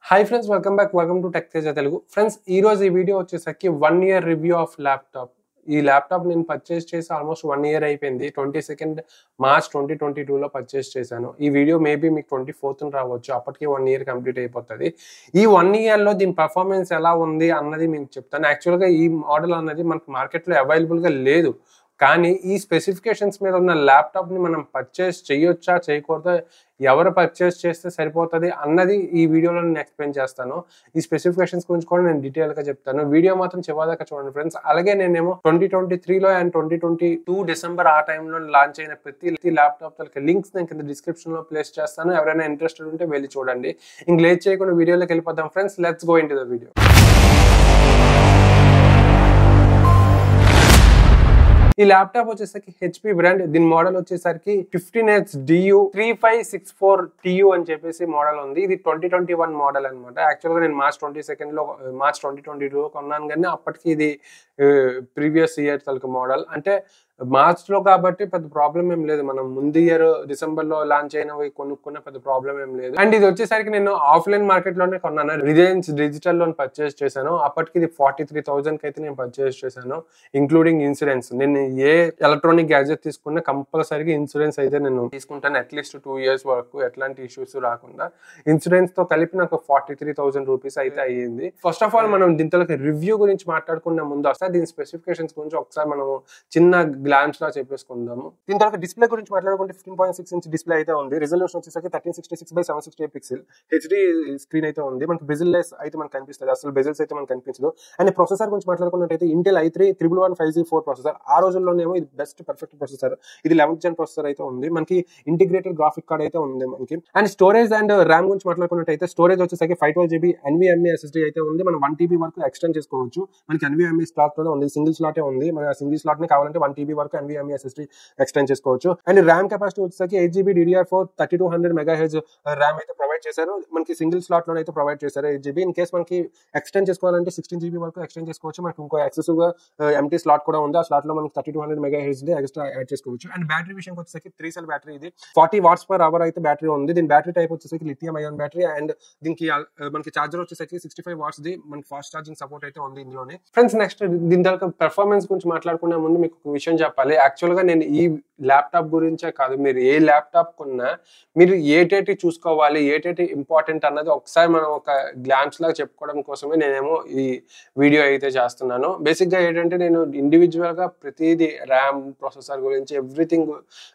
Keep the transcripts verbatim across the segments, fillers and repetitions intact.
Hi friends, welcome back. Welcome to TEJA Telugu. Friends, ee roju ee video vachesaki one year review of laptop. ఈ laptop నేను purchase చేసి almost one year అయిపోయింది. Twenty second March twenty twenty two లో purchase చేశాను. ఈ video maybe మీకు twenty fourth రావచ్చు. అప్పటికి వన్ ఇయర్ కంప్లీట్ అయిపోతుంది. ఈ వన్ ఇయర్ లో దీని పర్ఫార్మెన్స్ ఎలా ఉంది అన్నది మీకు చెప్తాను. యాక్చువల్గా ఈ మోడల్ అన్నది మనకు మార్కెట్లో అవైలబుల్ గా లేదు. కానీ ఈ స్పెసిఫికేషన్స్ మీద ఉన్న ల్యాప్టాప్ ని మనం పర్చేస్ చేయొచ్చా చేయకూడదా, ఎవరు పర్చేస్ చేస్తే సరిపోతుంది అన్నది ఈ వీడియోలో నేను ఎక్స్ప్లెయిన్ చేస్తాను. ఈ స్పెసిఫికేషన్స్ గురించి కూడా నేను డీటెయిల్ గా చెప్తాను. వీడియో మాత్రం చివరిదాకా చూడండి ఫ్రెండ్స్. అలాగే నేనేమో ట్వంటీ ట్వంటీ త్రీలో and twenty twenty two December ఆ టైంలో లాంచ్ అయిన ప్రతి ల్యాప్టాప్ తలకి లింక్స్ నేను కింద డిస్క్రిప్షన్ లో ప్లేస్ చేస్తాను. ఎవరైనా ఇంట్రెస్టెడ్ ఉంటే వెళ్ళి చూడండి. ఇంక లేట్ చేయకుండా వీడియోలోకి వెళ్ళిపోతాం friends. Let's go into the video. ఈ ల్యాప్టాప్ వచ్చేసరికి హెచ్పి బ్రాండ్. దీని మోడల్ వచ్చేసరికి fifteen H DU three five six four TU అని చెప్పేసి మోడల్ ఉంది. ఇది ట్వంటీ ట్వంటీ వన్ మోడల్ అనమాట. యాక్చువల్గా నేను మార్చ్ ట్వంటీ సెకండ్ లో మార్చ్ ట్వంటీ ట్వంటీ టూ కొన్నాను, కానీ అప్పటికి ఇది ప్రీవియస్ ఇయర్ తలక మోడల్. అంటే మార్చ్ లో కాబట్టి పెద్ద ప్రాబ్లం ఏం లేదు. మనం ముందు ఇయర్ డిసెంబర్ లో లాంచ్ అయినవి కొనుక్కున్న పెద్ద ప్రాబ్లం ఏం లేదు. అండ్ ఇది వచ్చేసరికి నేను ఆఫ్లైన్ మార్కెట్ లోనే కొన్నాను. రిలయన్స్ డిజిటల్ లో పర్చేస్ చేశాను. అప్పటికి ఇది ఫార్టీ త్రీ థౌసండ్ కి అయితే నేను పర్చేస్ చేశాను, ఇంక్లూడింగ్ ఇన్సూరెన్స్. నేను ఏ ఎలక్ట్రానిక్ గ్యాజెట్ తీసుకున్నా కంపల్సరీగా ఇన్సూరెన్స్ అయితే నేను తీసుకుంటాను. అట్లీస్ట్ టూ ఇయర్స్ వరకు ఎట్లాంటి ఇష్యూస్ రాకుండా ఇన్సూరెన్స్ తో కలిపి నాకు ఫార్టీ త్రీ థౌసండ్ రూపీస్ అయితే అయ్యింది. ఫస్ట్ ఆఫ్ ఆల్ మనం దీంతో రివ్యూ గురించి మాట్లాడుకున్న ముందు ఒకసారి దీని స్పెసిఫికేషన్స్ గురించి ఒకసారి మనం చిన్న గ్లాన్స్ లా చెప్పేసుకుందాము. దీని తర్వాత డిస్ప్లే గురించి మాట్లాడుకుంటే fifteen point six inch display అయితే ఉంది. రిజల్యూషన్ వచ్చేసరికి thirteen sixty six by seven sixty eight pixel HD screen అయితే ఉంది. మనకి బెజిల్ లెస్ అయితే మనకు కనిపిస్తుంది, అసలు బెజిల్స్ అయితే మనకు కనిపించదు. అండ్ ప్రొసెసర్ గురించి మాట్లాడుకున్నట్టయితే Intel i three triple one five G four processor. ఆ రోజుల్లోనేమో ఇది బెస్ట్ పర్ఫెక్ట్ ప్రొసెసర్. ఇది లెవెన్త్ జన్ ప్రొసెసర్ అయితే ఉంది. మనకి ఇంటిగ్రేటెడ్ గ్రాఫిక్ కార్డ్ అయితే ఉంది మనకి. అండ్ స్టోరేజ్ అండ్ ర్యామ్ గురించి మాట్లాడుకున్నట్టయితే స్టోరేజ్ వచ్చేసరికి five twelve GB NVMe SSD అయితే ఉంది. మనం వన్ టీబీ వరకు ఎక్స్టెండ్ చేసుకోవచ్చు. మనకి ఎన్వీఎంఈ స్లాట్ కూడా ఉంది, సింగిల్ స్లాటే ఉంది. మన సింగిల్ స్లాట్ ని కావాలంటే వన్ టీబీ వరకు ఎన్వీఎంఈ ఎస్ఎస్డీ ఎక్స్టెండ్ చేసుకోవచ్చు. అండ్ ర్యామ్ కెపాసిటీ వచ్చేసరికి eight GB DDR four thirty two hundred mega H RAM అయితే ప్రొవైడ్ చేశారు. మనకి సింగిల్ స్లాట్ లో అయితే ప్రొవైడ్ చేశారు ఎయిట్ జీబీ. ఇన్ కేస్ మనకి ఎక్స్టెండ్ చేసుకోవాలంటే సిక్స్టీన్ జీబీ వరకు ఎక్స్టెండ్ చేసుకోవచ్చు. మనకి ఇంకో ఎక్సెసివ్ గా ఎంటీ స్లాట్ కూడా ఉంది. ఆ స్లాట్ లో మనకి thirty two hundred mega H extra add చేసుకోవచ్చు. అండ్ బ్యాటరీ విషయంకి వచ్చేసరికి త్రీ సెల్ బ్యాటరీ. ఇది ఫార్టీ వాట్స్ పర్ అవర్ అయితే బ్యాటరీ ఉంది. దీని బ్యాటరీ టైప్ వచ్చేసరికి లిథియం అయాన్ బ్యాటరీ. అండ్ దీనికి మనకి చార్జర్ వచ్చేసరికి సిక్స్టీ ఫైవ్ వాట్స్ ది మనకి ఫాస్ట్ ఛార్జింగ్ సపోర్ట్ అయితే ఉంది ఇందులోనే. ఫ్రెండ్స్, నెక్స్ట్ దీని తర్వాత పెర్ఫార్మెన్స్ గురించి మాట్లాడుకునే ముందు మీకు ఒక విషయం చెప్పాలి. యాక్చువల్ గా నేను ఈ ల్యాప్టాప్ గురించే కాదు, మీరు ఏ ల్యాప్టాప్ కొన్నా మీరు ఏటేటి చూసుకోవాలి, ఏటేటి ఇంపార్టెంట్ అన్నది ఒకసారి మనం ఒక గ్లాన్స్ లాగా చెప్పుకోవడం కోసమే నేనేమో ఈ వీడియో అయితే చేస్తున్నాను. బేసిక్ గా ఏంటంటే నేను ఇండివిజువల్ గా ప్రతిదీ ర్యామ్, ప్రాసెసర్ గురించి ఎవ్రీథింగ్,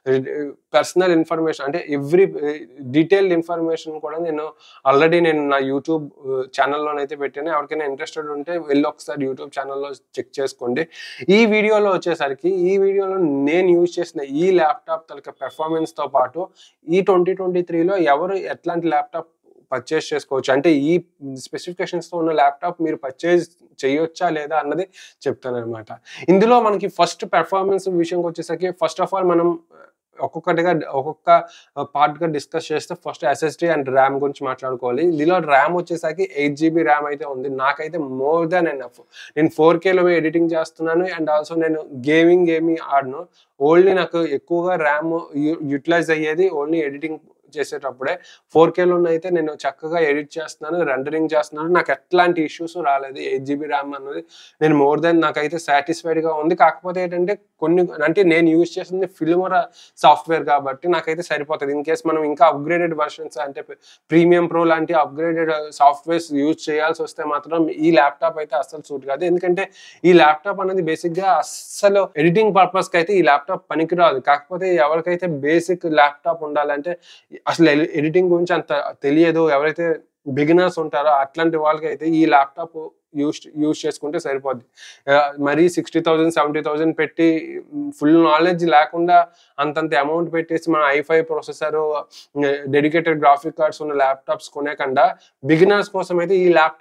పర్సనల్ ఇన్ఫర్మేషన్ అంటే ఎవ్రీ డీటెయిల్డ్ ఇన్ఫర్మేషన్ కూడా నేను ఆల్రెడీ నేను నా యూట్యూబ్ ఛానల్లోనైతే పెట్టాను. ఎవరికైనా ఇంట్రెస్టెడ్ ఉంటే వెళ్ళి ఒకసారి యూట్యూబ్ ఛానల్లో చెక్ చేసుకోండి. ఈ వీడియోలో వచ్చేసరికి ఈ వీడియోలో నేను యూజ్ చేసిన ఈ ల్యాప్టాప్ తలక పెర్ఫార్మెన్స్ తో పాటు ఈ ట్వంటీ ట్వంటీ త్రీలో ఎవరు ఎట్లాంటి ల్యాప్టాప్ పర్చేస్ చేసుకోవచ్చు, అంటే ఈ స్పెసిఫికేషన్స్ తో ఉన్న ల్యాప్టాప్ మీరు పర్చేస్ చేయొచ్చా లేదా అన్నది చెప్తాను అనమాట. ఇందులో మనకి ఫస్ట్ పెర్ఫార్మెన్స్ విషయంకి వచ్చేసరికి ఫస్ట్ ఆఫ్ ఆల్ మనం ఒక్కొక్కటిగా ఒక్కొక్క పార్ట్ గా డిస్కస్ చేస్తే ఫస్ట్ ఎస్ఎస్డి అండ్ ర్యామ్ గురించి మాట్లాడుకోవాలి. ఇందులో ర్యామ్ వచ్చేసరికి ఎయిట్ జీబీ ర్యామ్ అయితే ఉంది. నాకైతే మోర్ దాన్ ఎనఫ్. నేను ఫోర్ కేలో ఎడిటింగ్ చేస్తున్నాను అండ్ ఆల్సో నేను గేమింగ్ ఏమి ఆడను. ఓన్లీ నాకు ఎక్కువగా ర్యామ్ యూటిలైజ్ అయ్యేది ఓన్లీ ఎడిటింగ్ చేసేటప్పుడే. ఫోర్ కేలో అయితే నేను చక్కగా ఎడిట్ చేస్తున్నాను, రెండరింగ్ చేస్తున్నాను. నాకు ఎట్లాంటి ఇష్యూస్ రాలేదు. ఎయిట్ జీబీ ర్యామ్ అన్నది నేను మోర్ దెన్ నాకైతే సాటిస్ఫైడ్ గా ఉంది. కాకపోతే ఏంటంటే కొన్ని అంటే నేను యూజ్ చేసింది ఫిల్మోరా సాఫ్ట్వేర్ కాబట్టి నాకైతే సరిపోతుంది. ఇన్ కేస్ మనం ఇంకా అప్గ్రేడెడ్ వర్షన్స్ అంటే ప్రీమియం ప్రో లాంటి అప్గ్రేడెడ్ సాఫ్ట్వేర్స్ యూజ్ చేయాల్సి వస్తే మాత్రం ఈ ల్యాప్టాప్ అయితే అస్సలు సూట్ కాదు. ఎందుకంటే ఈ ల్యాప్టాప్ అనేది బేసిక్ గా అస్సలు ఎడిటింగ్ పర్పస్ కి అయితే ఈ ల్యాప్టాప్ పనికిరాదు. కాకపోతే ఎవరికైతే బేసిక్ ల్యాప్టాప్ ఉండాలంటే అసలు ఎడిటింగ్ గురించి అంత తెలియదు, ఎవరైతే బిగినర్స్ ఉంటారో అట్లాంటి వాళ్ళకి అయితే ఈ ల్యాప్టాప్ యూస్ యూజ్ చేసుకుంటే సరిపోద్ది. మరీ సిక్స్టీ థౌసండ్ సెవెంటీ థౌసండ్ పెట్టి ఫుల్ నాలెడ్జ్ లేకుండా అంతంత అమౌంట్ పెట్టేసి మన i five processor, dedicated graphic cards ఉన్న ల్యాప్టాప్స్ కొనేకుండా బిగినర్స్ కోసం అయితే ఈ ల్యాప్టాప్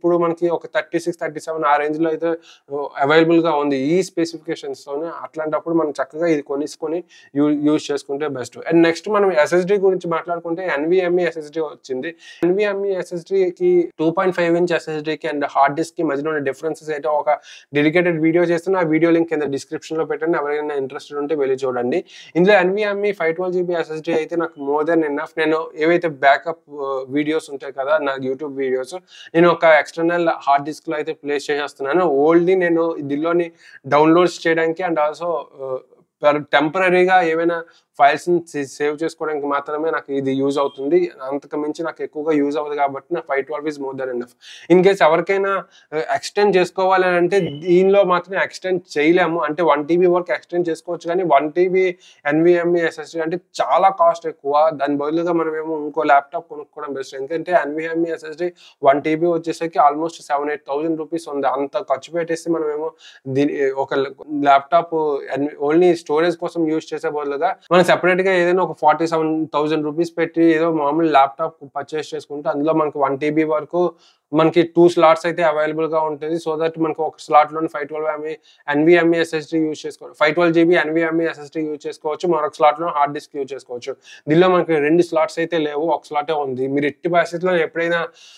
ఇప్పుడు మనకి ఒక థర్టీ సిక్స్ థర్టీ సెవెన్ ఆ రేంజ్ లో అయితే అవైలబుల్ గా ఉంది ఈ స్పెసిఫికేషన్స్ తోనే. అట్లాంటప్పుడు మనం చక్కగా ఇది కొనిసుకొని యూజ్ చేసుకుంటే బెస్ట్. అండ్ నెక్స్ట్ మనం ఎస్ఎస్డి గురించి మాట్లాడుకుంటే ఎన్విఎంఈ ఎస్ఎస్డి వచ్చింది. ఎన్విఎంఈ ఎస్ఎస్డికి టూ పాయింట్ ఫైవ్ ఇంచ్ ఎస్ఎస్డికి అండ్ హార్డ్ డిస్క్ కి మధ్యలో ఉన్న డిఫరెన్సెస్ అయితే ఒక డెడికేటెడ్ వీడియో చేస్తున్న ఆ వీడియో లింక్ కింద డిస్క్రిప్షన్ లో పెట్టండి. ఎవరైనా ఇంట్రెస్టెడ్ ఉంటే వెళ్ళి చూడండి. ఇందులో NVMe five twelve GB SSD అయితే నాకు మోర్ దెన్ ఎనఫ్. నేను ఏవైతే బ్యాకప్ వీడియోస్ ఉంటాయి కదా నా యూట్యూబ్ వీడియోస్, నేను ఒక ఎక్స్టర్నల్ హార్డ్ డిస్క్ లో అయితే ప్లేస్ చేసేస్తున్నాను. ఓల్డ్ ని నేను దీనిలోని డౌన్లోడ్స్ చేయడానికి అండ్ ఆల్సో టెంపరీగా ఏవైనా ఫైల్స్ ని సేవ్ చేసుకోవడానికి మాత్రమే నాకు ఇది యూజ్ అవుతుంది. అంతకు మించి నాకు ఎక్కువగా యూజ్ అవ్వదు కాబట్టి నా five twelve is more than enough. In case ఎవరికైనా ఎక్స్టెండ్ చేసుకోవాలి అని అంటే దీనిలో మాత్రం ఎక్స్టెండ్ చేయలేము. అంటే వన్ టీబీ వరకు ఎక్స్టెండ్ చేసుకోవచ్చు కానీ వన్ టీబీ ఎన్విఎంఈ ఎస్ఎస్డి అంటే చాలా కాస్ట్ ఎక్కువ. దాని బదులుగా మనం ఏమో ఇంకో ల్యాప్టాప్ కొనుక్కోవడం బెస్ట్. ఎందుకంటే ఎన్విఎంఈ ఎస్ఎస్డి వన్ టీబీ వచ్చేసరికి almost seven eight thousand rupees ఉంది. అంత ఖర్చు పెట్టేసి మనం ఏమో దీని ఒక ల్యాప్టాప్ ఓన్లీ స్టోరేజ్ కోసం యూజ్ చేసే బదులుగా మనం సెపరేట్ గా ఏదైనా ఒక ఫార్టీ సెవెన్ థౌసండ్ రూపీస్ పెట్టి ఏదో మామూలు ల్యాప్టాప్ పర్చేస్ చేసుకుంటే అందులో మనకి వన్ టీబీ వరకు మనకి టూ స్లాట్స్ అయితే అవైలబుల్ గా ఉంటుంది. సో దట్ మనకి ఒక స్లాట్ లోని five twelve ME NVMe SSD use చేసుకోవచ్చు. Five twelve GB NVMe SSD use చేసుకోవచ్చు. మరొక స్లాట్ లో హార్డ్ డిస్క్ యూజ్ చేసుకోవచ్చు. దీనిలో మనకి రెండు స్లాట్స్ అయితే లేవు, ఒక స్లాటే ఉంది. మీరు ఎట్టి పరిస్థితుల్లో ఎప్పుడైనా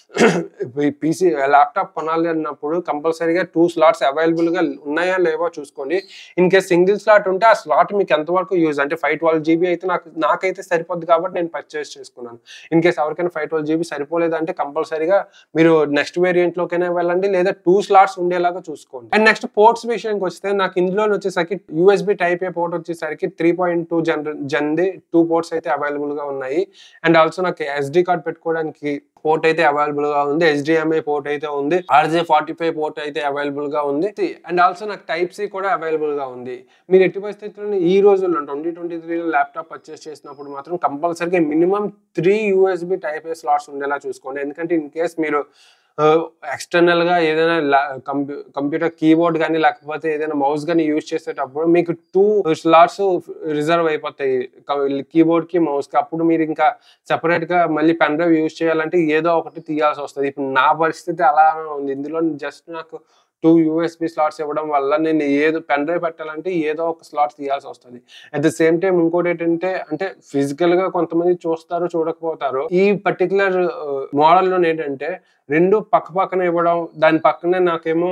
పీసీ ల్యాప్టాప్ కొనాలి అన్నప్పుడు కంపల్సరీగా టూ స్లాట్స్ అవైలబుల్ గా ఉన్నాయా లేవో చూసుకోండి. ఇన్ కేస్ సింగిల్ స్లాట్ ఉంటే ఆ స్లాట్ మీకు ఎంతవరకు యూజ్ అంటే ఫైవ్ ట్వెల్వ్ జీబీ అయితే నాకు నాకైతే సరిపోద్ది కాబట్టి నేను పర్చేస్ చేసుకున్నాను. ఇన్ కేస్ ఎవరికైనా ఫైవ్ ట్వెల్వ్ జీబీ సరిపోలేదంటే కంపల్సరీగా మీరు నెక్స్ట్ వేరియంట్ లోకైనా వెళ్ళండి లేదా టూ స్లాట్స్ ఉండేలాగా చూసుకోండి. అండ్ నెక్స్ట్ పోర్ట్స్ విషయానికి వస్తే నాకు ఇందులో వచ్చేసరికి యూఎస్బి టైప్ ఏ పోర్ట్ వచ్చేసరికి త్రీ పాయింట్ టూ జన్ జన్ది టూ పోర్ట్స్ అయితే అవైలబుల్ గా ఉన్నాయి. అండ్ ఆల్సో నాకు ఎస్డి కార్డ్ పెట్టుకోవడానికి పోర్ట్ అయితే అవైలబుల్ గా ఉంది. హెచ్డిఎంఐ పోర్ట్ అయితే ఉంది. ఆర్జే ఫార్టీ ఫైవ్ పోర్ట్ అయితే అవైలబుల్ గా ఉంది. అండ్ ఆల్సో నాకు టైప్ సి కూడా అవైలబుల్ గా ఉంది. మీరు ఎట్టి పరిస్థితుల్లో ఈ రోజుల్లో ట్వంటీ ట్వంటీ త్రీలో ల్యాప్టాప్ పర్చేస్ చేసినప్పుడు మాత్రం కంపల్సరీగా minimum three USB type A slots ఉండేలా చూసుకోండి. ఎందుకంటే ఇన్ కేస్ మీరు ఎక్స్టర్నల్ గా ఏదైనా కంప్యూటర్ కీబోర్డ్ కానీ లేకపోతే ఏదైనా మౌస్ కానీ యూజ్ చేసేటప్పుడు మీకు టూ స్లాట్స్ రిజర్వ్ అయిపోతాయి కీబోర్డ్ కి మౌస్ కి. అప్పుడు మీరు ఇంకా సెపరేట్ గా మళ్ళీ పెన్ డ్రైవ్ యూజ్ చేయాలంటే ఏదో ఒకటి తీయాల్సి వస్తుంది. ఇప్పుడు నా పరిస్థితి అలానే ఉంది. ఇందులో జస్ట్ నాకు టూ యూఎస్బి స్లాట్స్ ఇవ్వడం వల్ల నేను ఏదో పెన్ డ్రైవ్ పెట్టాలంటే ఏదో ఒక స్లాట్ తీయాల్సి వస్తుంది. అట్ ద సేమ్ టైం ఇంకోటి ఏంటంటే అంటే ఫిజికల్ గా కొంతమంది చూస్తారు చూడకపోతారు. ఈ పర్టికులర్ మోడల్ లో ఏంటంటే రెండు పక్క పక్కన ఇవ్వడం, దాని పక్కనే నాకేమో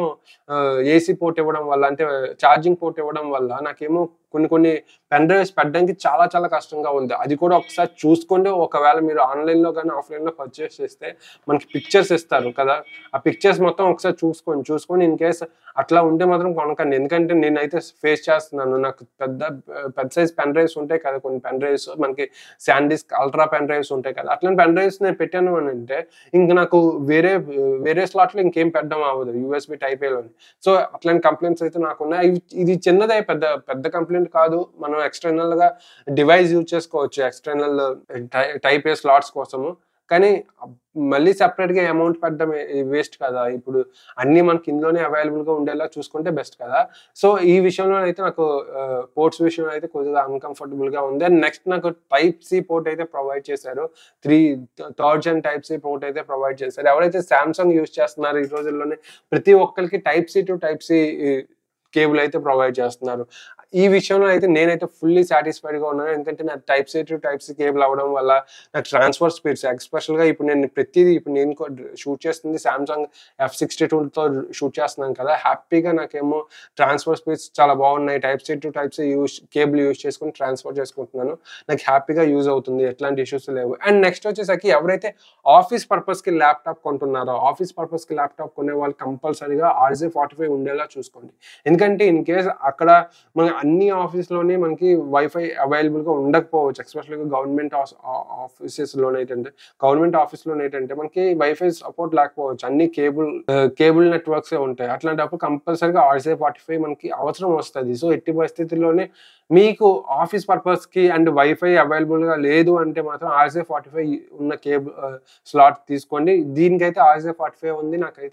ఏసీ పోర్ట్ ఇవ్వడం వల్ల అంటే ఛార్జింగ్ పోర్ట్ ఇవ్వడం వల్ల నాకేమో కొన్ని కొన్ని పెన్ డ్రైవ్స్ పెట్టడానికి చాలా చాలా కష్టంగా ఉంది. అది కూడా ఒకసారి చూసుకోండి. ఒకవేళ మీరు ఆన్లైన్ లో కానీ ఆఫ్లైన్ లో పర్చేస్ చేస్తే మనకి పిక్చర్స్ ఇస్తారు కదా, ఆ పిక్చర్స్ మొత్తం ఒకసారి చూసుకోండి. చూసుకొని ఇన్ కేస్ అట్లా ఉంటే మాత్రం కొనకండి. ఎందుకంటే నేనైతే ఫేస్ చేస్తున్నాను. నాకు పెద్ద పెద్ద సైజ్ పెన్ డ్రైవ్స్ ఉంటాయి కదా, కొన్ని పెన్ డ్రైవ్స్ మనకి శాండిస్క్ అల్ట్రా పెన్ డ్రైవ్స్ ఉంటాయి కదా, అట్లాంటి పెన్ డ్రైవ్స్ నేను పెట్టాను అని అంటే ఇంక నాకు వేరే వేరే స్లాట్ లో ఇంకేం పెట్టడం అవ్వదు యూఎస్బి టైప్ ఏలోని. సో అట్లాంటి కంప్లైంట్స్ అయితే నాకు ఉన్నాయి. ఇది చిన్నదే, పెద్ద పెద్ద కంప్లైంట్ కాదు. మనం ఎక్స్టర్నల్ గా డివైస్ యూజ్ చేసుకోవచ్చు ఎక్స్టర్నల్ టైప్ ఏ స్లాట్స్ కోసము. కానీ మళ్ళీ సెపరేట్ గా అమౌంట్ పెట్టడం వేస్ట్ కదా. ఇప్పుడు అన్ని మనకి ఇందులోనే అవైలబుల్ గా ఉండేలా చూసుకుంటే బెస్ట్ కదా. సో ఈ విషయంలో అయితే నాకు పోర్ట్స్ విషయంలో అయితే కొద్దిగా అన్కంఫర్టబుల్ గా ఉంది. అండ్ నెక్స్ట్ నాకు టైప్ సి పోర్ట్ అయితే ప్రొవైడ్ చేశారు. Three third gen type C port అయితే ప్రొవైడ్ చేశారు. ఎవరైతే సామ్సంగ్ యూజ్ చేస్తున్నారు ఈ రోజుల్లోనే ప్రతి ఒక్కరికి type C to type C cable అయితే ప్రొవైడ్ చేస్తున్నారు. ఈ విషయంలో అయితే నేనైతే ఫుల్లీ సాటిస్ఫైడ్ గా ఉన్నాను. ఎందుకంటే నాకు type C to type C cable అవ్వడం వల్ల నాకు ట్రాన్స్ఫర్ స్పీడ్స్ ఎక్స్పెషల్ గా ఇప్పుడు నేను ప్రతిదీ ఇప్పుడు నేను షూట్ చేస్తుంది సామ్సంగ్ ఎఫ్ సిక్స్టీ టూ తో షూట్ చేస్తున్నాను కదా, హ్యాపీగా నాకేమో ట్రాన్స్ఫర్ స్పీడ్స్ చాలా బాగున్నాయి. Type C to type C use cable use చేసుకుని ట్రాన్స్ఫర్ చేసుకుంటున్నాను. నాకు హ్యాపీగా యూజ్ అవుతుంది, ఎట్లాంటి ఇష్యూస్ లేవు. అండ్ నెక్స్ట్ వచ్చేసరికి ఎవరైతే ఆఫీస్ పర్పస్ కి ల్యాప్టాప్ కొంటున్నారో, ఆఫీస్ పర్పస్ కి ల్యాప్టాప్ కొనే వాళ్ళు కంపల్సరీగా ఆర్జే ఫార్టీ ఫైవ్ ఉండేలా చూసుకోండి. ఎందుకంటే ఇన్ కేస్ అక్కడ మన అన్ని ఆఫీస్ లోనే మనకి వైఫై అవైలబుల్ గా ఉండకపోవచ్చు. ఎస్పెషల్గా గవర్నమెంట్ ఆఫీసెస్ లోనే ఏంటంటే గవర్నమెంట్ ఆఫీస్ లోనే ఏంటంటే మనకి వైఫై సపోర్ట్ లేకపోవచ్చు. అన్ని కేబుల్ కేబుల్ నెట్వర్క్స్ ఉంటాయి. అట్లాంటప్పుడు కంపల్సరీగా ఆర్జే ఫార్టీ ఫైవ్ మనకి అవసరం వస్తుంది. సో ఎట్టి పరిస్థితుల్లోనే మీకు ఆఫీస్ పర్పస్ కి అండ్ వైఫై అవైలబుల్ గా లేదు అంటే మాత్రం ఆర్జే ఫార్టీ ఫైవ్ ఉన్న కేబుల్ స్లాట్ తీసుకోండి. దీనికైతే ఆర్జే ఫార్టీ ఫైవ్ ఉంది. నాకైతే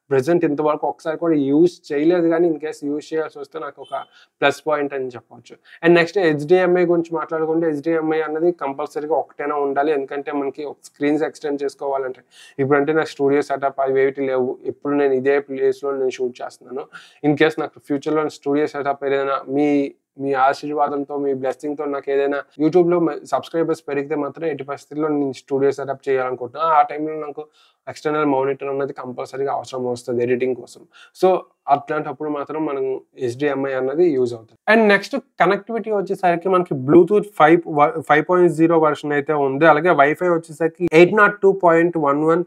ప్రెజెంట్ ఇంతవరకు ఒకసారి కూడా యూజ్ చేయలేదు, కానీ ఇన్ కేస్ యూజ్ చేయాల్సి వస్తే నాకు ఒక ప్లస్ పాయింట్ అని చెప్పవచ్చు. అండ్ నెక్స్ట్ హెచ్డిఎంఐ గురించి మాట్లాడుకుంటే హెచ్డిఎంఐ అన్నది కంపల్సరీగా ఒకటైనా ఉండాలి, ఎందుకంటే మనకి స్క్రీన్స్ ఎక్స్టెండ్ చేసుకోవాలంటే ఇప్పుడంటే నాకు స్టూడియో సెటప్ అవి ఏవి లేవు, ఇప్పుడు నేను ఇదే ప్లేస్లో నేను షూట్ చేస్తున్నాను. ఇన్ కేస్ నాకు ఫ్యూచర్లో స్టూడియో సెటప్ ఏదైనా మీ మీ ఆశీర్వాదంతో మీ బ్లెస్సింగ్తో నాకు ఏదైనా యూట్యూబ్లో సబ్స్క్రైబర్స్ పెరిగితే మాత్రం ఎట్టి పరిస్థితుల్లో నేను స్టూడియో సెటప్ చేయాలనుకుంటున్నాను. ఆ టైంలో నాకు ఎక్స్టర్నల్ మానిటర్ అన్నది కంపల్సరీగా అవసరం వస్తుంది ఎడిటింగ్ కోసం. సో అట్లాంటప్పుడు మాత్రం మనం హెచ్డిఎంఐ అన్నది యూజ్ అవుతుంది. అండ్ నెక్స్ట్ కనెక్టివిటీ వచ్చేసరికి మనకి Bluetooth five five point zero version అయితే ఉంది. అలాగే వైఫై వచ్చేసరికి eight naught two point one one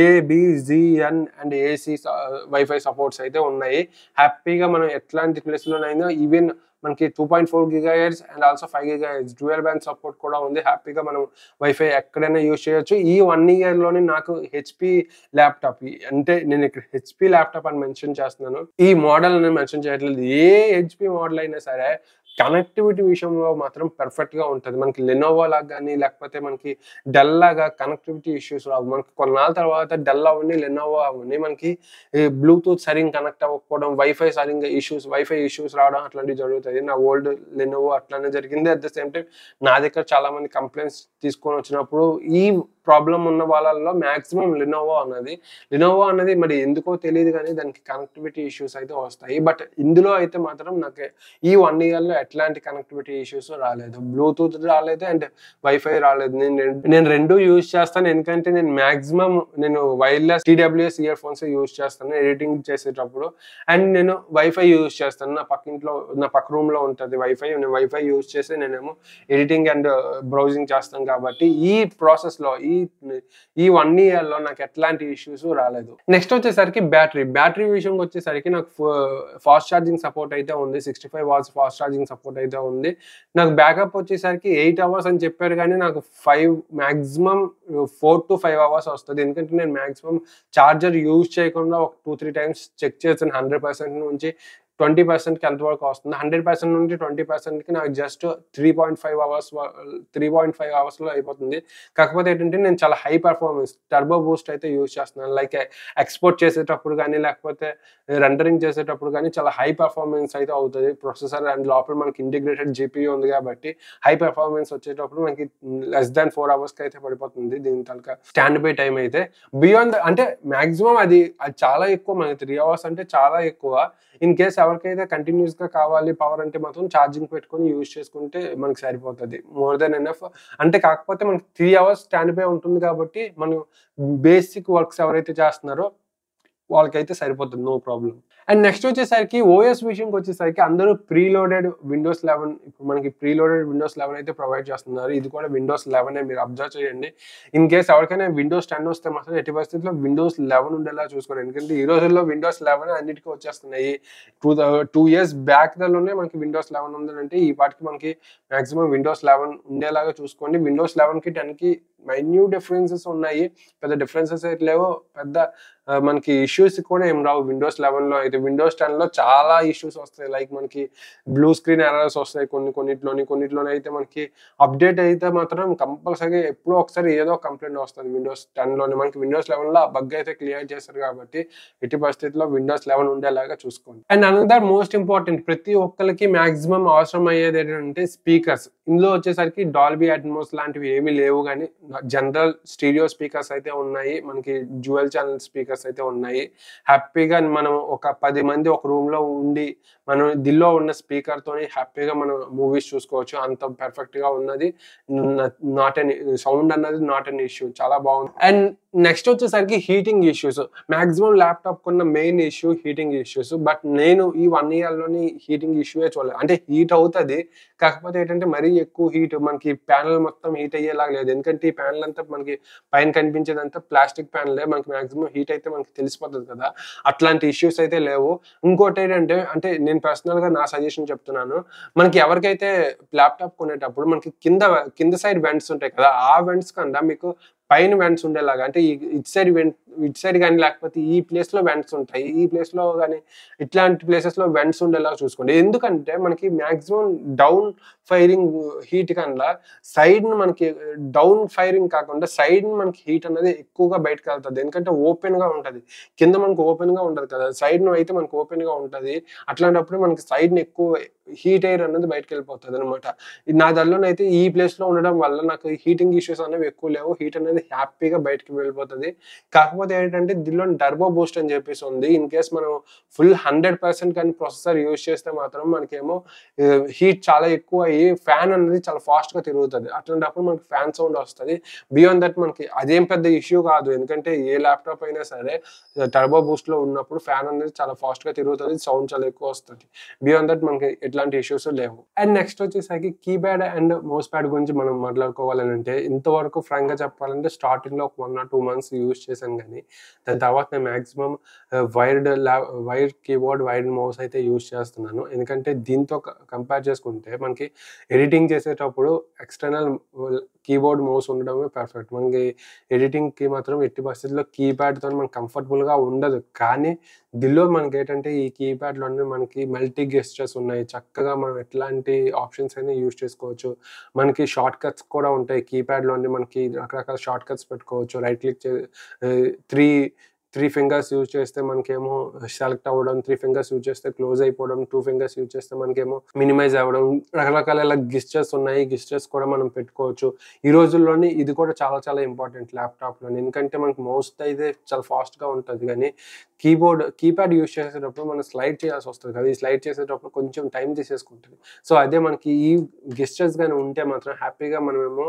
ABGN and AC WiFi supports అయితే ఉన్నాయి. హ్యాపీగా మనం ఎట్లాంటి ప్లేస్లోనైనా ఈవెన్ మనకి two point four gigahertz and also five gigahertz dual band support కూడా ఉంది. హ్యాపీగా మనం వైఫై ఎక్కడైనా యూజ్ చేయొచ్చు. ఈ వన్ ఇయర్లోనే నాకు హెచ్పి ల్యాప్టాప్, అంటే నేను ఇక్కడ హెచ్పి ల్యాప్టాప్ అని మెన్షన్ చేస్తున్నాను, ఈ మోడల్ నేను మెన్షన్ చేయట్లేదు, ఏ హెచ్పి మోడల్ అయినా సరే కనెక్టివిటీ విషయంలో మాత్రం పర్ఫెక్ట్గా ఉంటుంది. మనకి లెనోవో లాగా కానీ లేకపోతే మనకి డెల్ లాగా కనెక్టివిటీ ఇష్యూస్ రావు. మనకి కొన్నాళ్ళ తర్వాత డెల్ అవన్నీ లెనోవో అవన్నీ మనకి బ్లూటూత్ సరిగ్గా కనెక్ట్ అవ్వకపోవడం, వైఫై సరిగ్గా ఇష్యూస్ వైఫై ఇష్యూస్ రావడం అట్లాంటివి జరుగుతాయి. నా ఓల్డ్ లెనోవో అట్లానే జరిగింది. అట్ ద సేమ్ టైం నా దగ్గర చాలా మంది కంప్లైంట్స్ తీసుకొని వచ్చినప్పుడు ఈ ప్రాబ్లం ఉన్న వాళ్ళల్లో మ్యాక్సిమం లెనోవో అన్నది లెనోవో అన్నది మరి ఎందుకో తెలియదు కానీ దానికి కనెక్టివిటీ ఇష్యూస్ అయితే వస్తాయి. బట్ ఇందులో అయితే మాత్రం నాకు ఈ వన్ ఇయర్లో ఎట్లాంటి కనెక్టివిటీ ఇష్యూస్ రాలేదు, బ్లూటూత్ రాలేదు అండ్ వైఫై రాలేదు. నేను నేను రెండు యూజ్ చేస్తాను, ఎందుకంటే నేను మ్యాక్సిమం నేను wireless TWS earphones use చేస్తాను ఎడిటింగ్ చేసేటప్పుడు. అండ్ నేను వైఫై యూజ్ చేస్తాను, నా పక్కింట్లో నా పక్క రూమ్లో ఉంటుంది వైఫై, నేను వైఫై యూజ్ చేసి నేనేమో ఎడిటింగ్ అండ్ బ్రౌజింగ్ చేస్తాను. కాబట్టి ఈ ప్రాసెస్లో ఈ ఈ వన్ ఇయర్లో నాకు ఎట్లాంటి ఇష్యూస్ రాలేదు. నెక్స్ట్ వచ్చేసరికి బ్యాటరీ బ్యాటరీ విషయంకి వచ్చేసరికి నాకు ఫాస్ట్ ఛార్జింగ్ సపోర్ట్ అయితే ఉంది, sixty five watts fast charging support అయితే ఉంది. నాకు బ్యాకప్ వచ్చేసరికి ఎయిట్ అవర్స్ అని చెప్పారు, కానీ నాకు five maximum four to five hours వస్తుంది. ఎందుకంటే నేను మ్యాక్సిమం ఛార్జర్ యూజ్ చేయకుండా ఒక టూ త్రీ టైమ్స్ చెక్ చేసాను. హండ్రెడ్ పర్సెంట్ నుంచి ట్వంటీ పర్సెంట్కి ఎంతవరకు వస్తుంది, హండ్రెడ్ పర్సెంట్ నుండి ట్వంటీ పర్సెంట్కి నాకు just three point five hours three point five అవర్స్లో అయిపోతుంది. కాకపోతే ఏంటంటే నేను చాలా హై పర్ఫార్మెన్స్ టర్బో బూస్ట్ అయితే యూజ్ చేస్తున్నాను. లైక్ ఎక్స్పోర్ట్ చేసేటప్పుడు కానీ లేకపోతే రెండరింగ్ చేసేటప్పుడు కానీ చాలా హై పర్ఫార్మెన్స్ అయితే అవుతుంది ప్రొసెసర్. అండ్ లోపల మనకి ఇంటిగ్రేటెడ్ జీపీయూ ఉంది కాబట్టి హై పర్ఫార్మెన్స్ వచ్చేటప్పుడు మనకి లెస్ దాన్ ఫోర్ అవర్స్కి అయితే పడిపోతుంది దీని తలక స్టాండ్ బై టైం అయితే. బియాండ్ అంటే మ్యాక్సిమం అది అది చాలా ఎక్కువ, మనకి త్రీ అవర్స్ అంటే చాలా ఎక్కువ. ఇన్ కేస్ ఎవరికైతే కంటిన్యూస్గా కావాలి పవర్ అంటే మాత్రం ఛార్జింగ్ పెట్టుకొని యూజ్ చేసుకుంటే మనకి సరిపోతుంది, మోర్ దెన్ ఎనఫ్. అంటే కాకపోతే మనకి త్రీ అవర్స్ స్టాండ్ బై ఉంటుంది కాబట్టి మనం బేసిక్ వర్క్స్ ఎవరైతే చేస్తున్నారో వాళ్ళకైతే సరిపోతుంది, నో ప్రాబ్లం. అండ్ నెక్స్ట్ వచ్చేసరికి ఓఎస్ విషయంకి వచ్చేసరికి అందరూ ప్రీలోడెడ్ విండోస్ లెవెన్, ఇప్పుడు మనకి ప్రీలోడెడ్ విండోస్ లెవెన్ అయితే ప్రొవైడ్ చేస్తున్నారు. ఇది కూడా విండోస్ లెవెన్ మీరు అబ్జర్వ్ చేయండి. ఇన్ కేస్ ఎవరికైనా విండోస్ టెన్ వస్తే మాత్రం ఎట్టి పరిస్థితుల్లో విండోస్ లెవెన్ ఉండేలా చూసుకోండి, ఎందుకంటే ఈ రోజుల్లో విండోస్ లెవెన్ అన్నిటికీ వచ్చేస్తున్నాయి. టూ టూ ఇయర్స్ బ్యాక్ దలోనే మనకి విండోస్ లెవెన్ ఉందంటే ఈ పాటికి మనకి మాక్సిమం విండోస్ లెవెన్ ఉండేలాగా చూసుకోండి. విండోస్ లెవెన్కి టెన్కి మైన్యూ డిఫరెన్సెస్ ఉన్నాయి, పెద్ద డిఫరెన్సెస్ అయితే లేవో, పెద్ద మనకి ఇష్యూస్ కూడా ఏం రావు విండోస్ లెవెన్లో అయితే. విండోస్ టెన్లో చాలా ఇష్యూస్ వస్తాయి, లైక్ మనకి బ్లూ స్క్రీన్ ఎర్రర్స్ వస్తాయి కొన్ని కొన్నిట్లోని కొన్నిట్లోనే అయితే మనకి అప్డేట్ అయితే మాత్రం కంపల్సరీగా ఎప్పుడో ఒకసారి ఏదో కంప్లైంట్ వస్తుంది విండోస్ టెన్లోనే. మనకి విండోస్ లెవెన్లో ఆ బగ్ అయితే క్లియర్ చేస్తారు కాబట్టి ఎట్టి పరిస్థితుల్లో విండోస్ లెవెన్ ఉండేలాగా చూసుకోండి. అండ్ అనదర్ మోస్ట్ ఇంపార్టెంట్, ప్రతి ఒక్కరికి మాక్సిమం అవసరం అయ్యేది ఏంటంటే స్పీకర్స్. ఇందులో వచ్చేసరికి డాల్బీ అట్మోస్ లాంటివి ఏమీ లేవు, కానీ జనరల్ స్టీరియో స్పీకర్స్ అయితే ఉన్నాయి, మనకి డ్యూయల్ ఛానల్ స్పీకర్స్ అయితే ఉన్నాయి. హ్యాపీగా మనం ఒక పది మంది ఒక రూమ్ లో ఉండి మనం దిల్లో ఉన్న స్పీకర్ తోని హ్యాపీగా మనం మూవీస్ చూసుకోవచ్చు, అంత పర్ఫెక్ట్ గా ఉన్నది. నాట్ ఎన్ సౌండ్ అన్నది నాట్ ఎన్ ఇష్యూ, చాలా బాగుంది. అండ్ నెక్స్ట్ వచ్చేసరికి హీటింగ్ ఇష్యూస్. మాక్సిమం ల్యాప్టాప్ కొన్న main issue heating issues. But నేను ఈ వన్ ఇయర్లోని హీటింగ్ ఇష్యూయే చూడలేదు. అంటే హీట్ అవుతుంది, కాకపోతే ఏంటంటే మరీ ఎక్కువ హీట్ మనకి ప్యానల్ మొత్తం హీట్ అయ్యేలాగా లేదు, ఎందుకంటే ఈ ప్యానల్ అంతా మనకి పైన కనిపించేదంతా ప్లాస్టిక్ ప్యానలే, మనకి మాక్సిమం హీట్ అయితే మనకి తెలిసిపోతుంది కదా, అట్లాంటి ఇష్యూస్ అయితే లేవు. ఇంకోటి ఏంటంటే, అంటే నేను పర్సనల్గా నా సజెషన్ చెప్తున్నాను, మనకి ఎవరికైతే ల్యాప్టాప్ కొనేటప్పుడు మనకి కింద కింద సైడ్ వెంట్స్ ఉంటాయి కదా, ఆ వెంట్స్ కన్నా మీకు పైన వెంట్స్ ఉండేలాగా అంటే ఇటు సైడ్ వెంట్ ఇటు సైడ్ కానీ లేకపోతే ఈ ప్లేస్లో వెంట్స్ ఉంటాయి, ఈ ప్లేస్లో కానీ ఇట్లాంటి ప్లేసెస్లో వెంట్స్ ఉండేలాగా చూసుకోండి. ఎందుకంటే మనకి మ్యాక్సిమం డౌన్ ఫైరింగ్ హీట్ కన్నా సైడ్ మనకి డౌన్ ఫైరింగ్ కాకుండా సైడ్ మనకి హీట్ అనేది ఎక్కువగా బయటకు వెళ్తుంది. ఎందుకంటే ఓపెన్ గా ఉంటది, కింద మనకు ఓపెన్ గా ఉండదు కదా, సైడ్ ను అయితే మనకు ఓపెన్ గా ఉంటది. అట్లాంటప్పుడు మనకి సైడ్ ని ఎక్కువ హీట్ ఎయిర్ అనేది బయటకు వెళ్ళిపోతుంది అనమాట. నా దల్లోనైతే ఈ ప్లేస్ లో ఉండడం వల్ల నాకు హీటింగ్ ఇష్యూస్ అనేవి ఎక్కువ లేవు, హీట్ అనేది హ్యాపీగా బయటకు వెళ్ళిపోతుంది. కాకపోతే ఏంటంటే దీనిలో టర్బో బూస్ట్ అని చెప్పేసి ఉంది. ఇన్ కేస్ మనం ఫుల్ హండ్రెడ్ పర్సెంట్ కానీ ప్రొసెసర్ యూజ్ చేస్తే మాత్రం మనకేమో హీట్ చాలా ఎక్కువ అయ్యి ఫ్యాన్ అనేది చాలా ఫాస్ట్ గా తిరుగుతుంది. అట్లాంటప్పుడు మనకి ఫ్యాన్ సౌండ్ వస్తుంది. బియాండ్ దట్ మనకి అదేం పెద్ద ఇష్యూ కాదు, ఎందుకంటే ఏ ల్యాప్టాప్ అయినా సరే టర్బో బూస్ట్ లో ఉన్నప్పుడు ఫ్యాన్ అనేది చాలా ఫాస్ట్ గా తిరుగుతుంది, సౌండ్ చాలా ఎక్కువ వస్తుంది. బియాండ్ దట్ మనకి ఎట్లాంటి ఇష్యూస్ లేవు. అండ్ నెక్స్ట్ వచ్చేసరికి కీప్యాడ్ అండ్ మౌస్ ప్యాడ్ గురించి మనం మాట్లాడుకోవాలని అంటే, ఇంతవరకు ఫ్రాంక్ గా చెప్పాలంటే స్టార్టింగ్ లో ఒక one or two months use చేశాను, కానీ దాని తర్వాత నేను మాక్సిమం వైర్డ్ ల్యా వైర్డ్ కీబోర్డ్ వైర్డ్ మౌస్ అయితే యూజ్ చేస్తున్నాను. ఎందుకంటే దీంతో కంపేర్ చేసుకుంటే మనకి ఎడిటింగ్ చేసేటప్పుడు ఎక్స్టర్నల్ కీబోర్డ్ మౌస్ ఉండడమే పర్ఫెక్ట్. మనకి ఎడిటింగ్కి మాత్రం ఎట్టి పరిస్థితుల్లో కీప్యాడ్తో మనకి కంఫర్టబుల్గా ఉండదు. కానీ దీనిలో మనకి ఏంటంటే ఈ కీప్యాడ్లోనే మనకి మల్టీ గెస్చర్స్ ఉన్నాయి, చక్కగా మనం ఎట్లాంటి ఆప్షన్స్ అయినా యూజ్ చేసుకోవచ్చు. మనకి షార్ట్ కట్స్ కూడా ఉంటాయి కీప్యాడ్లోనే, మనకి రకరకాల షార్ట్ కట్స్ పెట్టుకోవచ్చు. రైట్ క్లిక్ చే త్రీ త్రీ ఫింగర్స్ యూజ్ చేస్తే మనకేమో సెలెక్ట్ అవ్వడం, త్రీ ఫింగర్స్ యూజ్ చేస్తే క్లోజ్ అయిపోవడం, టూ ఫింగర్స్ యూజ్ చేస్తే మనకేమో మినిమైజ్ అవ్వడం, రకరకాల ఇలా గెస్చర్స్ ఉన్నాయి. గెస్చర్స్ కూడా మనం పెట్టుకోవచ్చు. ఈ రోజుల్లోని ఇది కూడా చాలా చాలా ఇంపార్టెంట్ ల్యాప్టాప్లోని, ఎందుకంటే మనకి మౌస్ అయితే చాలా ఫాస్ట్గా ఉంటుంది, కానీ కీబోర్డ్ కీప్యాడ్ యూజ్ చేసేటప్పుడు మనం స్లైడ్ చేయాల్సి వస్తుంది కదా, ఈ స్లైడ్ చేసేటప్పుడు కొంచెం టైం తీసేసుకుంటుంది. సో అదే మనకి ఈ గెస్చర్స్ కానీ ఉంటే మాత్రం హ్యాపీగా మనమేమో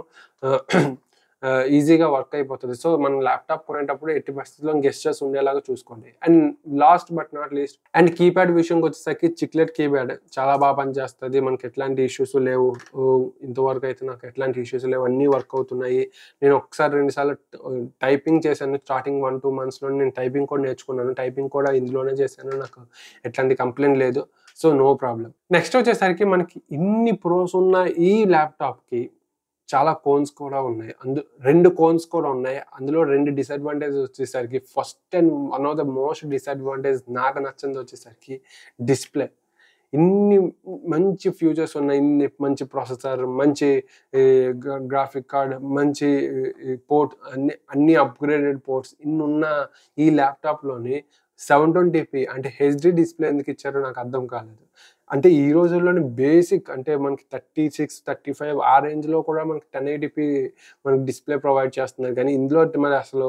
ఈజీగా వర్క్ అయిపోతుంది. సో మనం ల్యాప్టాప్ కొనేటప్పుడు ఎట్టి పరిస్థితుల్లో గెస్చర్స్ ఉండేలాగా చూసుకోండి. And last but not least and keypad విషయంకి వచ్చేసరికి చిక్లెట్ కీప్యాడ్ చాలా బాగా పనిచేస్తుంది. మనకి ఎట్లాంటి ఇష్యూస్ లేవు, ఇంతవరకు అయితే నాకు ఎట్లాంటి ఇష్యూస్ లేవు, అన్నీ వర్క్ అవుతున్నాయి. నేను ఒకసారి రెండుసార్లు టైపింగ్ చేశాను, స్టార్టింగ్ వన్ టూ మంత్స్లో నేను టైపింగ్ కూడా నేర్చుకున్నాను. టైపింగ్ కూడా ఇందులోనే చేశాను, నాకు ఎట్లాంటి కంప్లైంట్ లేదు. So no problem. నెక్స్ట్ వచ్చేసరికి మనకి ఇన్ని ప్రోస్ ఉన్న ఈ ల్యాప్టాప్కి చాలా కోన్స్ కూడా ఉన్నాయి. అందు రెండు కోన్స్ కూడా ఉన్నాయి. అందులో రెండు డిసడ్వాంటేజ్ వచ్చేసరికి, first and one of the most disadvantage నాకు నచ్చింది వచ్చేసరికి డిస్ప్లే. ఇన్ని మంచి ఫ్యూచర్స్ ఉన్నాయి, ఇన్ని మంచి ప్రాసెసర్, మంచి గ్రాఫిక్ కార్డ్, మంచి పోర్ట్, అన్ని అన్ని అప్గ్రేడెడ్ పోర్ట్స్ ఇన్ని ఉన్న ఈ ల్యాప్టాప్లోని సెవెన్ ట్వంటీ పీ అంటే హెచ్డి డిస్ప్లే ఎందుకు ఇచ్చారో నాకు అర్థం కాలేదు. అంటే ఈ రోజుల్లోని బేసిక్ అంటే మనకి థర్టీ సిక్స్ థర్టీ ఫైవ్ ఆ రేంజ్లో కూడా మనకి టెన్ ఎయిటీపీ మనకి డిస్ప్లే ప్రొవైడ్ చేస్తున్నారు, కానీ ఇందులో మరి అసలు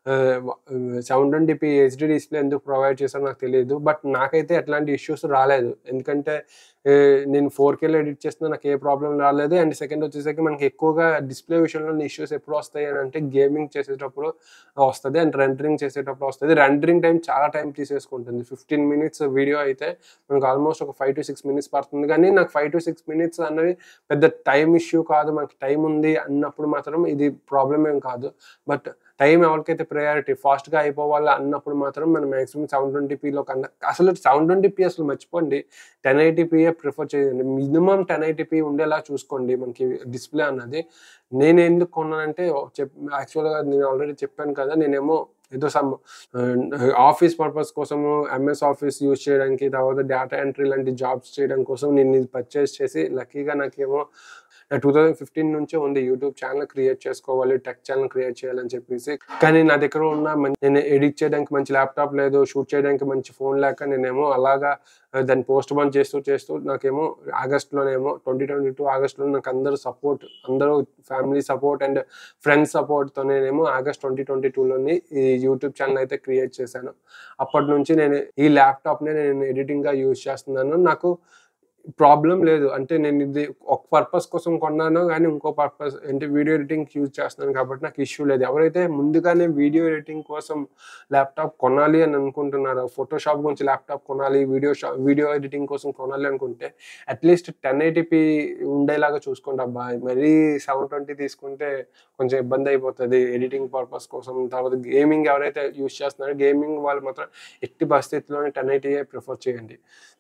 seven twenty p HD display ఎందుకు ప్రొవైడ్ చేస్తారో నాకు తెలియదు. బట్ నాకైతే ఎట్లాంటి ఇష్యూస్ రాలేదు, ఎందుకంటే నేను ఫోర్ కేలో ఎడిట్ చేస్తున్నా, నాకు ఏ ప్రాబ్లం రాలేదు. అండ్ సెకండ్ వచ్చేసరికి మనకి ఎక్కువగా డిస్ప్లే విషయంలో ఇష్యూస్ ఎప్పుడు వస్తాయి అని అంటే గేమింగ్ చేసేటప్పుడు వస్తుంది, అండ్ రెండరింగ్ చేసేటప్పుడు వస్తుంది. రెండరింగ్ టైం చాలా టైం తీసేసుకుంటుంది. ఫిఫ్టీన్ మినిట్స్ వీడియో అయితే మనకు ఆల్మోస్ట్ ఒక ఫైవ్ టు సిక్స్ మినిట్స్ పడుతుంది, కానీ నాకు ఫైవ్ టు సిక్స్ మినిట్స్ అన్నవి పెద్ద టైం ఇష్యూ కాదు. మనకి టైం ఉంది అన్నప్పుడు మాత్రం ఇది ప్రాబ్లం ఏం కాదు. బట్ టైం ఎవరికైతే ప్రయారిటీ ఫాస్ట్గా అయిపోవాలి అన్నప్పుడు మాత్రం మనం మ్యాక్సిమం సెవెన్ ట్వంటీ పీలో కన్నా, అసలు సెవెన్ ట్వంటీ పీ అసలు మర్చిపోండి, టెన్ ఎయిటీ పీయే ప్రిఫర్ చేయండి. మినిమం టెన్ ఎయిటీ పీ ఉండేలా చూసుకోండి మనకి డిస్ప్లే అన్నది. నేను ఎందుకు కొన్నానంటే చెప్ యాక్చువల్గా నేను ఆల్రెడీ చెప్పాను కదా, నేనేమో ఏదో సమ్ ఆఫీస్ పర్పస్ కోసము ఎంఎస్ ఆఫీస్ యూజ్ చేయడానికి, తర్వాత డేటా ఎంట్రీ లాంటి జాబ్స్ చేయడం కోసం నేను ఇది పర్చేస్ చేసి, లక్కీగా నాకేమో టూ థౌజండ్ ఫిఫ్టీన్ నుంచే ఉంది యూట్యూబ్ ఛానల్ క్రియేట్ చేసుకోవాలి, టెక్ ఛానల్ క్రియేట్ చేయాలని చెప్పేసి. కానీ నా దగ్గర ఉన్న నేను ఎడిట్ చేయడానికి మంచి ల్యాప్టాప్ లేదు, షూట్ చేయడానికి మంచి ఫోన్ లేక నేనేమో అలాగా దాన్ని పోస్ట్ పోన్ చేస్తూ చేస్తూ నాకేమో ఆగస్ట్లోనేమో ట్వంటీ ట్వంటీ టూ ఆగస్ట్లో నాకు అందరూ సపోర్ట్, అందరూ ఫ్యామిలీ సపోర్ట్ అండ్ ఫ్రెండ్స్ సపోర్ట్తో నేనేమో ఆగస్ట్ ట్వంటీ ట్వంటీ టూలోని ఈ యూట్యూబ్ ఛానల్ అయితే క్రియేట్ చేశాను. అప్పటి నుంచి నేను ఈ ల్యాప్టాప్ని నేను ఎడిటింగ్గా యూజ్ చేస్తున్నాను. నాకు ప్రాబ్లం లేదు, అంటే నేను ఇది ఒక పర్పస్ కోసం కొన్నాను, కానీ ఇంకో పర్పస్ అంటే వీడియో ఎడిటింగ్ యూజ్ చేస్తున్నాను కాబట్టి నాకు ఇష్యూ లేదు. ఎవరైతే ముందుగానే వీడియో ఎడిటింగ్ కోసం ల్యాప్టాప్ కొనాలి అని అనుకుంటున్నారో, ఫోటోషాప్ గురించి ల్యాప్టాప్ కొనాలి, వీడియో షా వీడియో ఎడిటింగ్ కోసం కొనాలి అనుకుంటే అట్లీస్ట్ టెన్ ఎయిటీపీ ఉండేలాగా చూసుకోండి అబ్బా. మరీ సెవెన్ ట్వంటీ తీసుకుంటే కొంచెం ఇబ్బంది అయిపోతుంది ఎడిటింగ్ పర్పస్ కోసం. తర్వాత గేమింగ్ ఎవరైతే యూజ్ చేస్తున్నారో గేమింగ్ వాళ్ళు మాత్రం ఎట్టి పరిస్థితుల్లోనే టెన్ ఎయిటీయే ప్రిఫర్ చేయండి.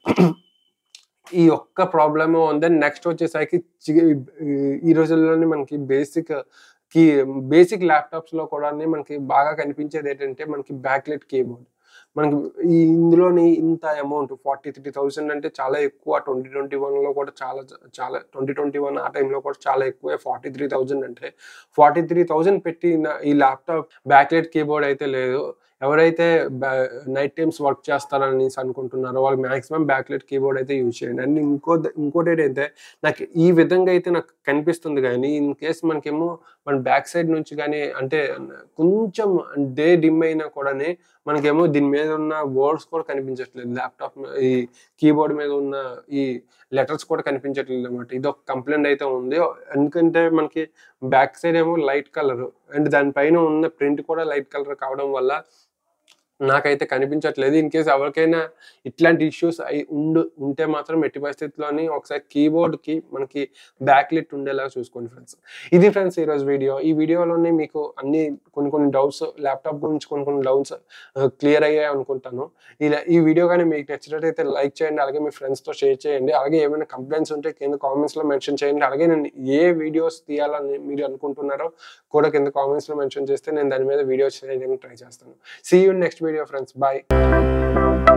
ఈ ఒక్క ప్రాబ్లమ్ ఉంది. నెక్స్ట్ వచ్చేసరికి ఈ రోజుల్లోనే మనకి బేసిక్ కీ బేసిక్ ల్యాప్టాప్స్లో కూడా మనకి బాగా కనిపించేది ఏంటంటే మనకి బ్యాక్లెట్ కీబోర్డ్. మనకి ఈ ఇందులోని ఇంత అమౌంట్ ఫార్టీ త్రీ థౌసండ్ అంటే చాలా ఎక్కువ. ట్వంటీ ట్వంటీ వన్లో కూడా చాలా చాలా ట్వంటీ ట్వంటీ వన్ ఆ టైంలో కూడా చాలా ఎక్కువే. ఫార్టీ త్రీ థౌసండ్ అంటే ఫార్టీ త్రీ థౌసండ్ పెట్టి ఈ ల్యాప్టాప్ బ్యాక్లెట్ కీబోర్డ్ అయితే లేదు. ఎవరైతే బ్యా నైట్ టైమ్స్ వర్క్ చేస్తారనేసి అనుకుంటున్నారో వాళ్ళు మ్యాక్సిమం బ్యాక్లెట్ కీబోర్డ్ అయితే యూజ్ చేయండి. అండ్ ఇంకో ఇంకోటి ఏంటంటే నాకు ఈ విధంగా అయితే నాకు కనిపిస్తుంది కానీ ఇన్ కేస్ మనకేమో మన బ్యాక్ సైడ్ నుంచి కానీ అంటే కొంచెం డే డిమ్ అయినా కూడానే మనకేమో దీని మీద ఉన్న వర్డ్స్ కూడా కనిపించట్లేదు. ల్యాప్టాప్ ఈ కీబోర్డ్ మీద ఉన్న ఈ లెటర్స్ కూడా కనిపించట్లేదు అనమాట. ఇది ఒక కంప్లైంట్ అయితే ఉంది. ఎందుకంటే మనకి బ్యాక్ సైడ్ ఏమో లైట్ కలర్ అండ్ దానిపైన ఉన్న ప్రింట్ కూడా లైట్ కలర్ కావడం వల్ల నాకైతే కనిపించట్లేదు. ఇన్ కేస్ ఎవరికైనా ఇట్లాంటి ఇష్యూస్ అయి ఉండు ఉంటే మాత్రం ఎట్టి పరిస్థితుల్లోని ఒకసారి కీబోర్డ్‌కి మనకి బ్యాక్‌లెట్ ఉండేలాగా చూసుకోండి ఫ్రెండ్స్. ఇది ఫ్రెండ్స్ ఈరోజు వీడియో. ఈ వీడియోలోనే మీకు అన్ని కొన్ని కొన్ని డౌట్స్ ల్యాప్టాప్ గురించి కొన్ని కొన్ని డౌట్స్ ఆహ్, క్లియర్ అయ్యాయి అనుకుంటాను. ఇలా ఈ వీడియో గాని మీకు నచ్చినట్టయితే లైక్ చేయండి. అలాగే మీ ఫ్రెండ్స్‌తో షేర్ చేయండి. అలాగే ఏమైనా కంప్లెయింట్స్ ఉంటే కింద కామెంట్స్‌లో మెన్షన్ చేయండి. అలాగే నేను ఏ వీడియోస్ తీయాలని మీరు అనుకుంటున్నారో కూడా కింద కామెంట్స్‌లో మెన్షన్ చేస్తే నేను దాని మీద వీడియోస్ చేయడానికి ట్రై చేస్తాను. See you in next video friends. Bye.